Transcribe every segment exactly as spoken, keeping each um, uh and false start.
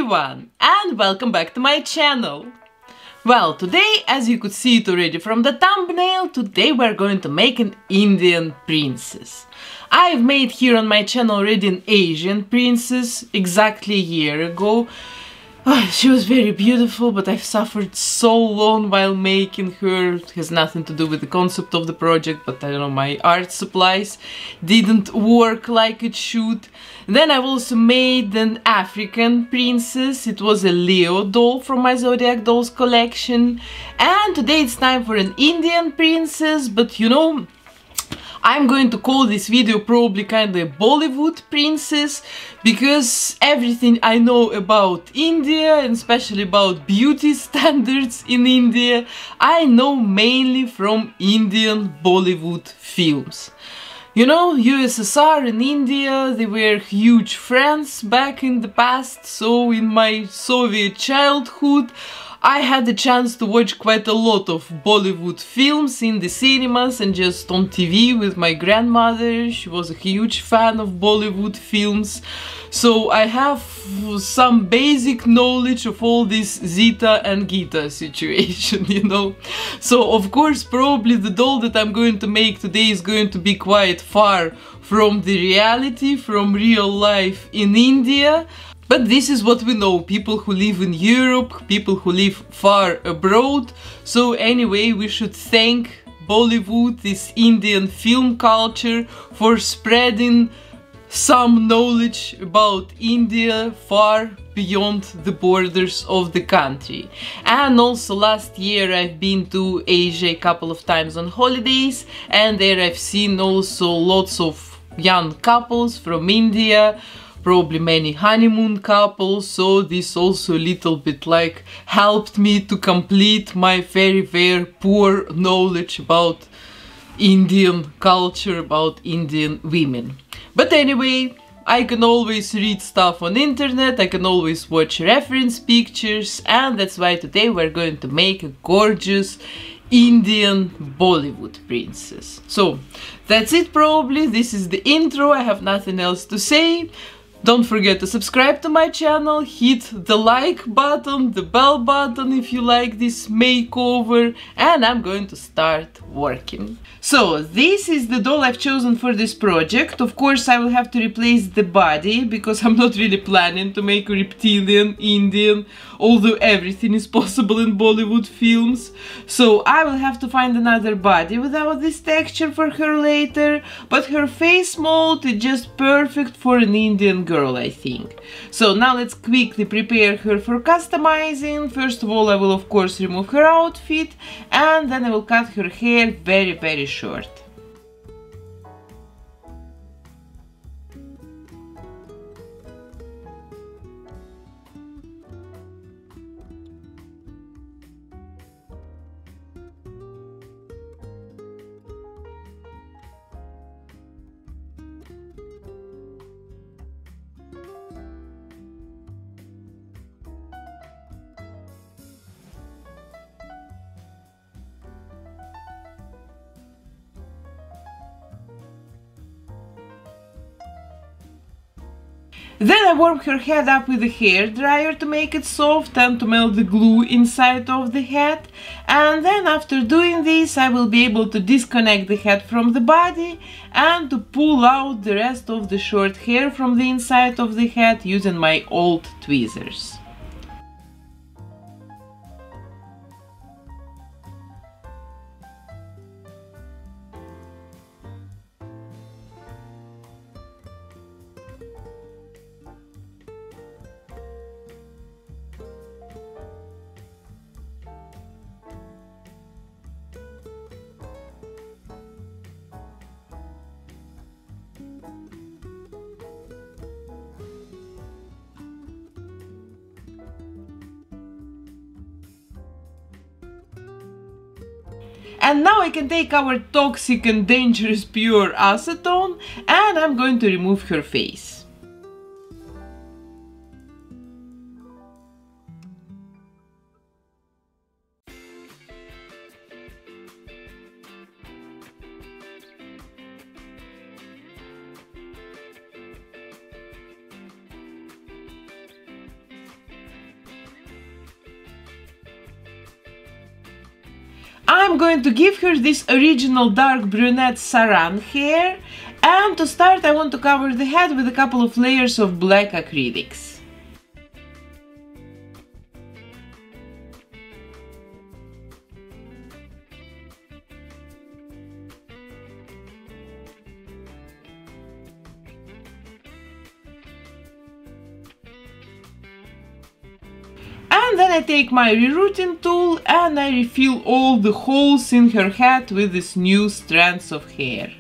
everyone, and welcome back to my channel. Well, today, as you could see it already from the thumbnail, today we're going to make an Indian princess. I've made here on my channel already an Asian princess exactly a year ago. Oh, she was very beautiful, but I've suffered so long while making her. It has nothing to do with the concept of the project, but I don't know, my art supplies didn't work like it should. Then I've also made an African princess. It was a Leo doll from my Zodiac Dolls collection. And today it's time for an Indian princess, but you know, I'm going to call this video probably kind of a Bollywood princess, because everything I know about India, and especially about beauty standards in India, I know mainly from Indian Bollywood films. You know, U S S R and India, they were huge friends back in the past, so in my Soviet childhood I had the chance to watch quite a lot of Bollywood films in the cinemas and just on T V with my grandmother. She was a huge fan of Bollywood films. So I have some basic knowledge of all this Zita and Gita situation, you know. So of course probably the doll that I'm going to make today is going to be quite far from the reality, from real life in India. But this is what we know, people who live in Europe, people who live far abroad. So anyway, we should thank Bollywood, this Indian film culture, for spreading some knowledge about India far beyond the borders of the country. And also last year I've been to Asia a couple of times on holidays, and there I've seen also lots of young couples from India, probably many honeymoon couples, so this also a little bit like helped me to complete my very very poor knowledge about Indian culture, about Indian women. But anyway, I can always read stuff on internet, I can always watch reference pictures, and that's why today we're going to make a gorgeous Indian Bollywood princess. So that's it probably, this is the intro, I have nothing else to say. Don't forget to subscribe to my channel, hit the like button, the bell button if you like this makeover, and I'm going to start working. So this is the doll I've chosen for this project. Of course I will have to replace the body, because I'm not really planning to make a reptilian Indian, although everything is possible in Bollywood films. So I will have to find another body without this texture for her later, but her face mold is just perfect for an Indian girl, I think. So now let's quickly prepare her for customizing. First of all, I will of course remove her outfit, and then I will cut her hair very very short. Then I warm her head up with a hair dryer to make it soft and to melt the glue inside of the head. And then after doing this I will be able to disconnect the head from the body and to pull out the rest of the short hair from the inside of the head using my old tweezers. And now I can take our toxic and dangerous pure acetone, and I'm going to remove her face. I'm going to give her this original dark brunette saran hair, and to start I want to cover the head with a couple of layers of black acrylics. And then I take my rerouting tool and I refill all the holes in her head with these new strands of hair.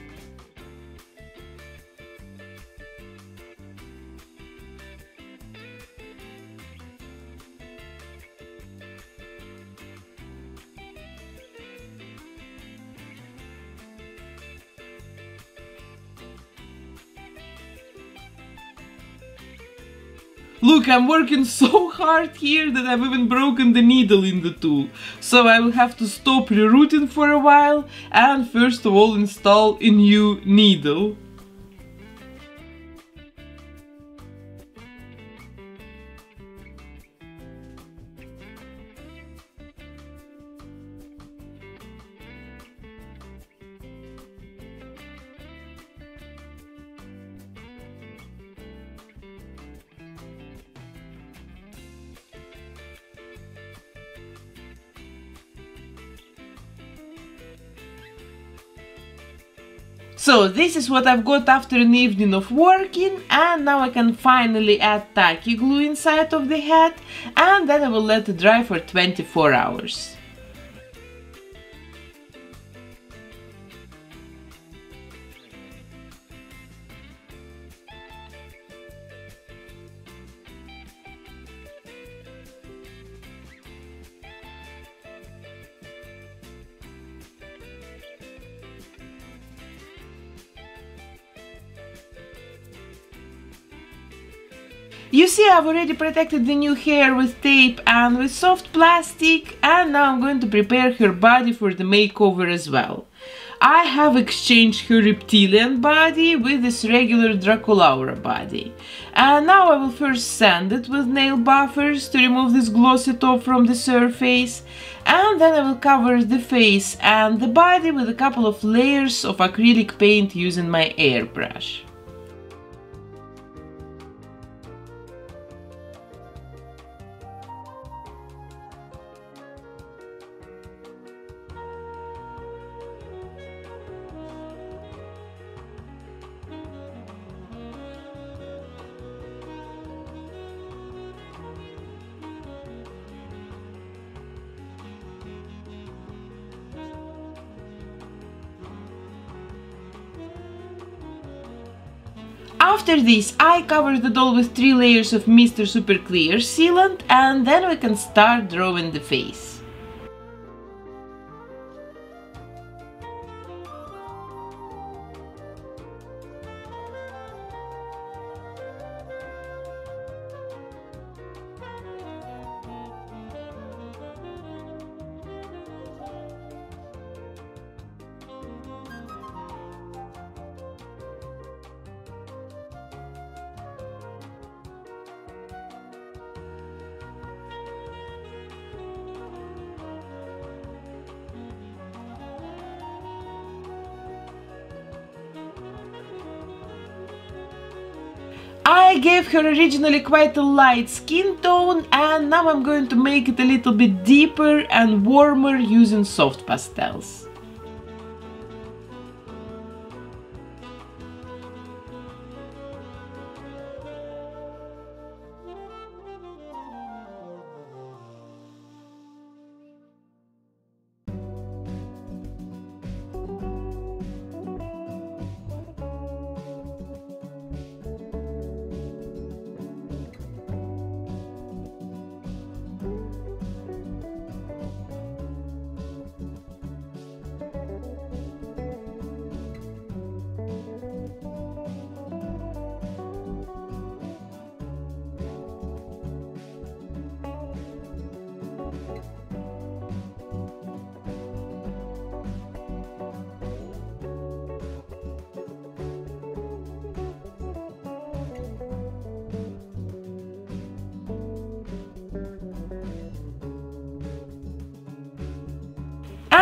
Look, I'm working so hard here that I've even broken the needle in the tool, so I will have to stop rerouting for a while and first of all install a new needle. So this is what I've got after an evening of working, and now I can finally add tacky glue inside of the head, and then I will let it dry for twenty-four hours. You see, I've already protected the new hair with tape and with soft plastic, and now I'm going to prepare her body for the makeover as well. I have exchanged her reptilian body with this regular Draculaura body. And now I will first sand it with nail buffers to remove this glossy top from the surface, and then I will cover the face and the body with a couple of layers of acrylic paint using my airbrush. After this, I cover the doll with three layers of Mister Super Clear sealant, and then we can start drawing the face. I gave her originally quite a light skin tone, and now I'm going to make it a little bit deeper and warmer using soft pastels.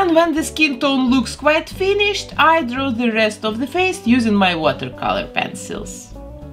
And when the skin tone looks quite finished, I draw the rest of the face using my watercolor pencils.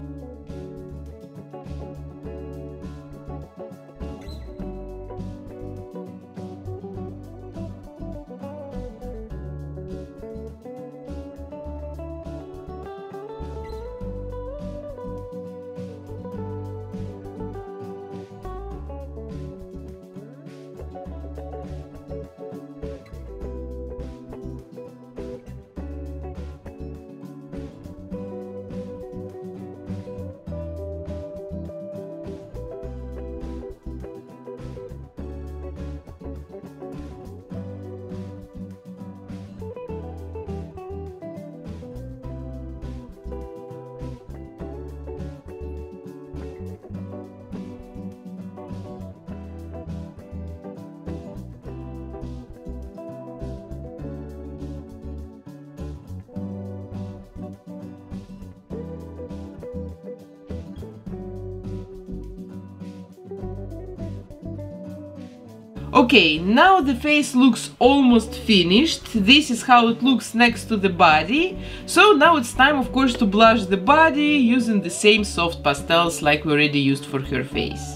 Okay, now the face looks almost finished. This is how it looks next to the body. So now it's time, of course, to blush the body using the same soft pastels like we already used for her face.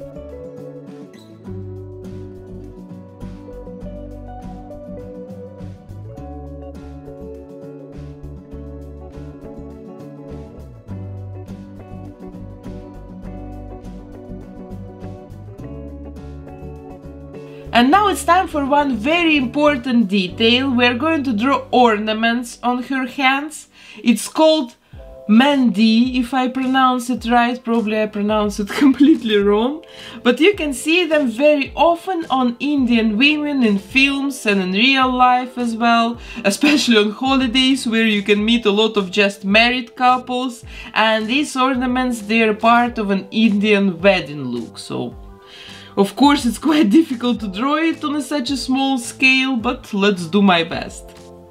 And now it's time for one very important detail. We're going to draw ornaments on her hands. It's called Mehndi, if I pronounce it right. Probably I pronounce it completely wrong. But you can see them very often on Indian women in films and in real life as well. Especially on holidays where you can meet a lot of just married couples. And these ornaments, they're part of an Indian wedding look. So of course, it's quite difficult to draw it on a such a small scale, but let's do my best.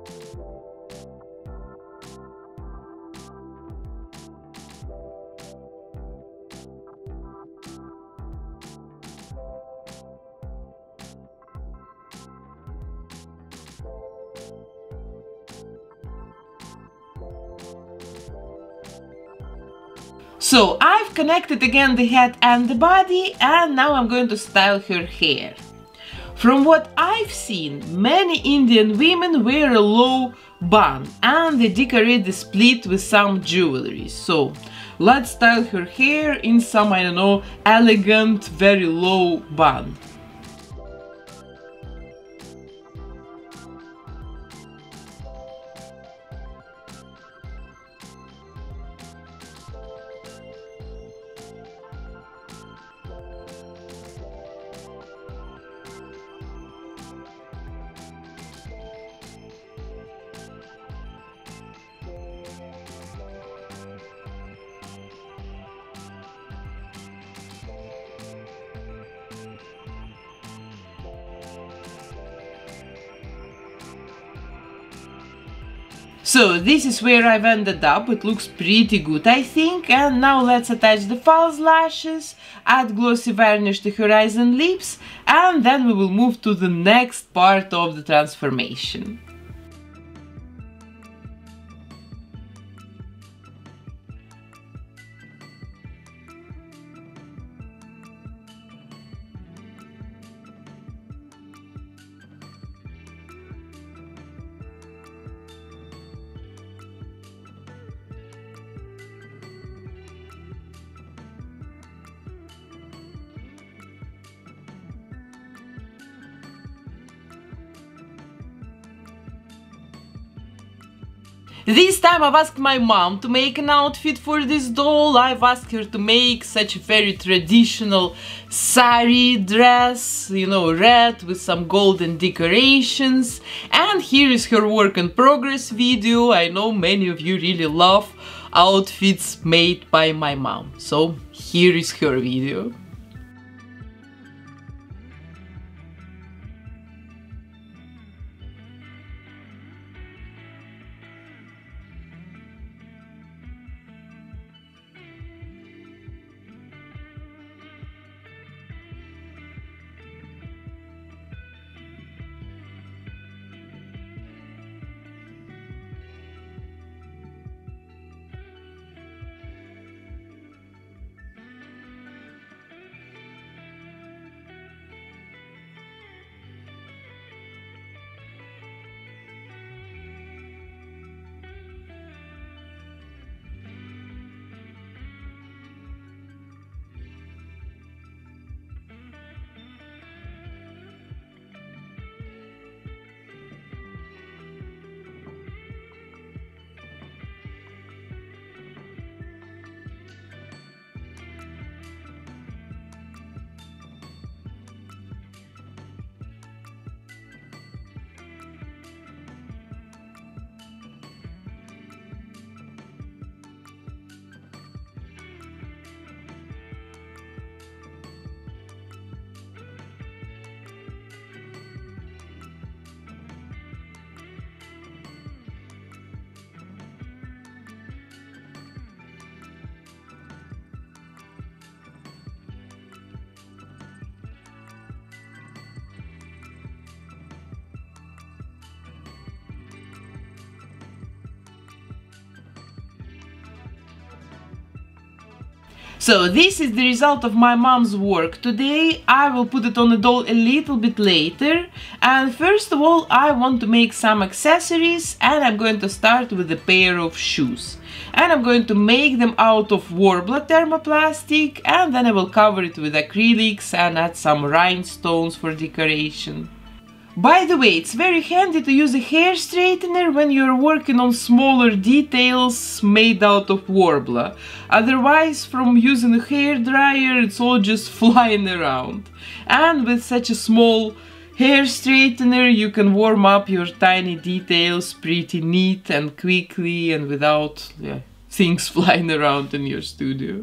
So I've connected again the head and the body, and now I'm going to style her hair. From what I've seen, many Indian women wear a low bun and they decorate the split with some jewelry. So let's style her hair in some, I don't know, elegant, very low bun. So this is where I've ended up. It looks pretty good, I think. And now let's attach the false lashes, add glossy varnish to her eyes and lips, and then we will move to the next part of the transformation. This time I've asked my mom to make an outfit for this doll. I've asked her to make such a very traditional sari dress, you know, red with some golden decorations. And here is her work in progress video. I know many of you really love outfits made by my mom. So here is her video. So this is the result of my mom's work today. I will put it on the doll a little bit later. And first of all, I want to make some accessories, and I'm going to start with a pair of shoes. And I'm going to make them out of Worbla thermoplastic, and then I will cover it with acrylics and add some rhinestones for decoration. By the way, it's very handy to use a hair straightener when you're working on smaller details made out of Worbla. Otherwise, from using a hair dryer, it's all just flying around. And with such a small hair straightener, you can warm up your tiny details pretty neat and quickly and without yeah, things flying around in your studio.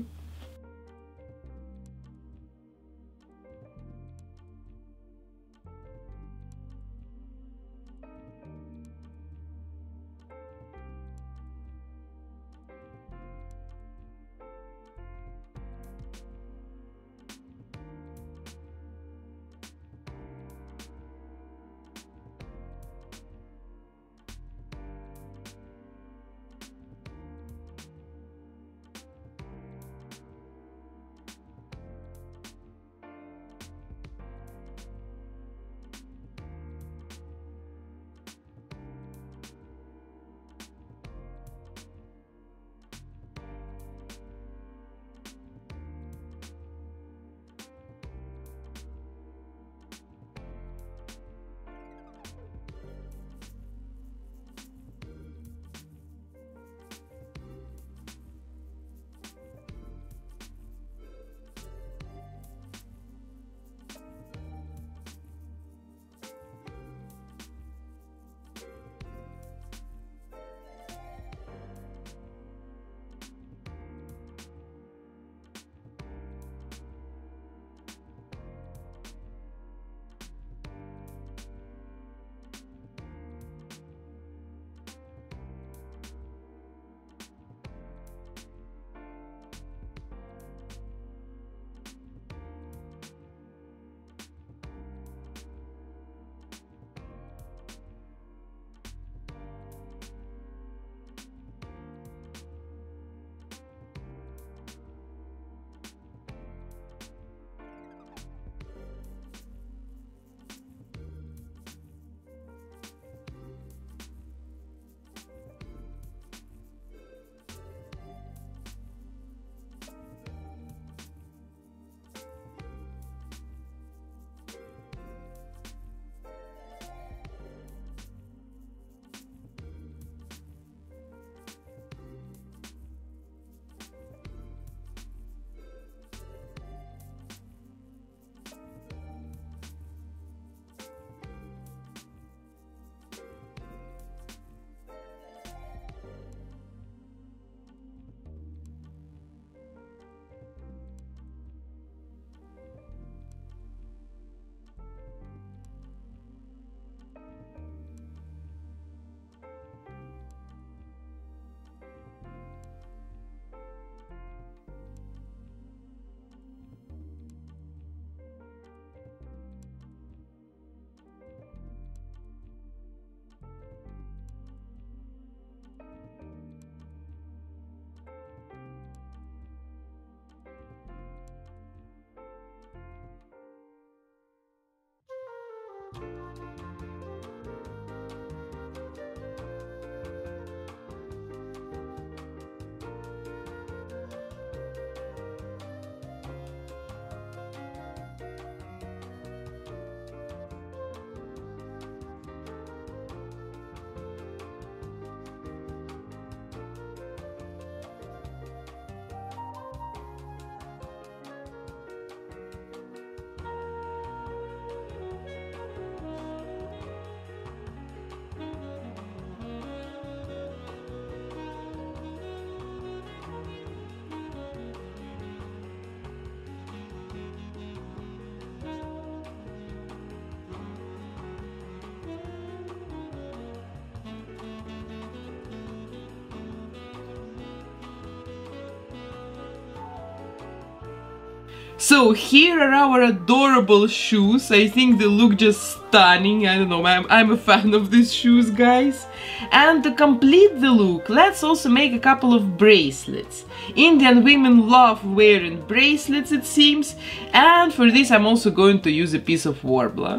So here are our adorable shoes. I think they look just stunning. I don't know, I'm, I'm a fan of these shoes, guys. And to complete the look, let's also make a couple of bracelets. Indian women love wearing bracelets, it seems. And for this I'm also going to use a piece of warbler.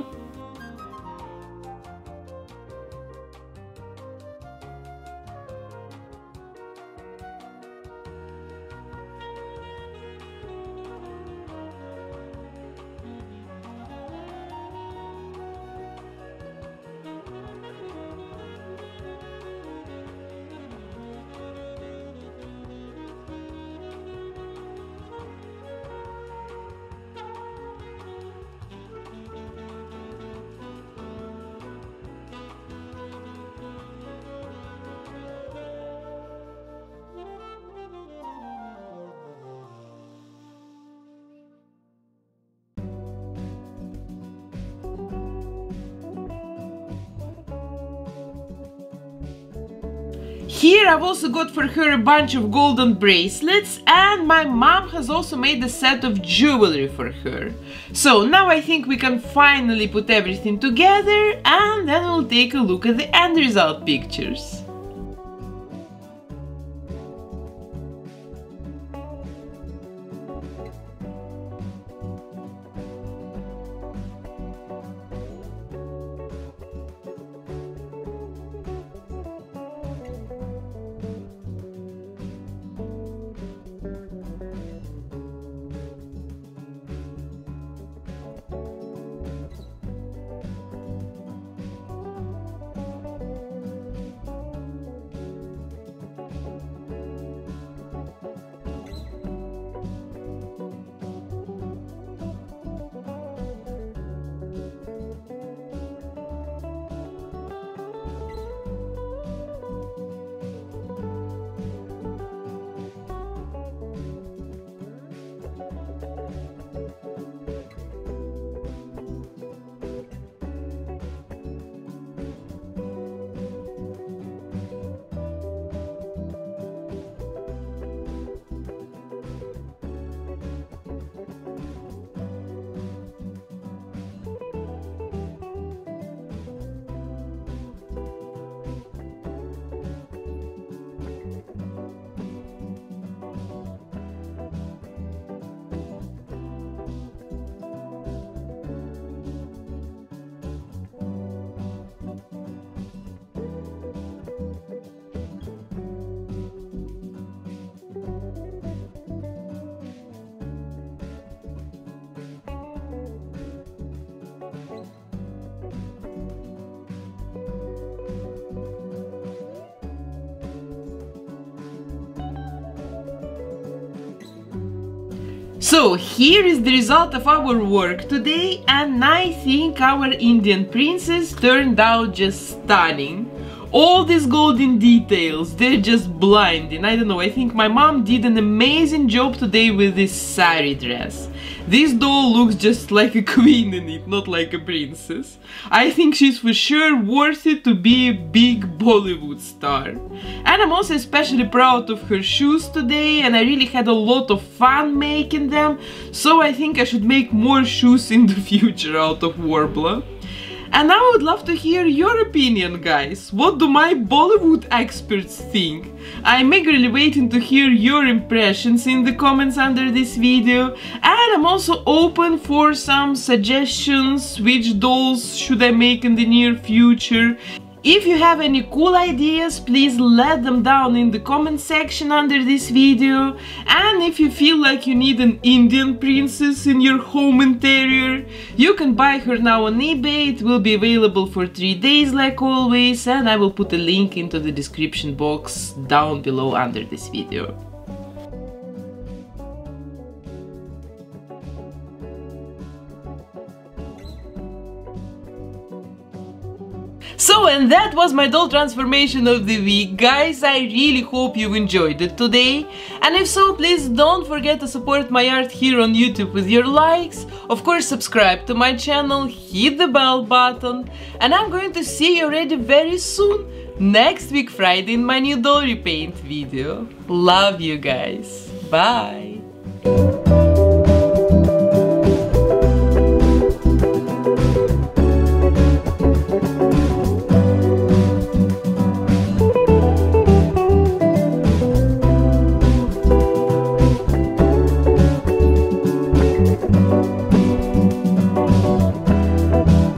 Here I've also got for her a bunch of golden bracelets, and my mom has also made a set of jewelry for her. So now I think we can finally put everything together, and then we'll take a look at the end result pictures. So here is the result of our work today, and I think our Indian princess turned out just stunning. All these golden details, they're just blinding. I don't know, I think my mom did an amazing job today with this sari dress. This doll looks just like a queen in it, not like a princess. I think she's for sure worth it to be a big Bollywood star. And I'm also especially proud of her shoes today, and I really had a lot of fun making them, so I think I should make more shoes in the future out of warbler. And I would love to hear your opinion, guys. What do my Bollywood experts think? I'm eagerly waiting to hear your impressions in the comments under this video, and I'm also open for some suggestions, which dolls should I make in the near future. If you have any cool ideas, please let them down in the comment section under this video. And if you feel like you need an Indian princess in your home interior, you can buy her now on eBay. It will be available for three days like always, and I will put a link into the description box down below under this video. So, and that was my doll transformation of the week, guys. I really hope you enjoyed it today, and if so, please don't forget to support my art here on YouTube with your likes. Of course, subscribe to my channel, hit the bell button, and I'm going to see you already very soon, next week Friday, in my new doll repaint video. Love you guys, bye!